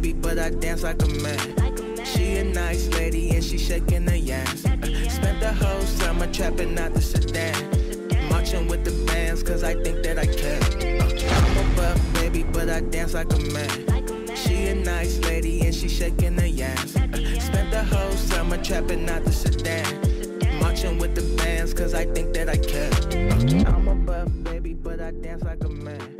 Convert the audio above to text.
baby, but I dance like a man. She a nice lady and she shaking her yams. Spent the whole summer trapping out the sedan, marching with the bands cause I think that I can. I'm a buff baby, but I dance like a man. She a nice lady and she shaking her yams. Spent the whole summer trapping out the sedan, marching with the bands cause I think that I can. I'm a buff baby, but I dance like a man.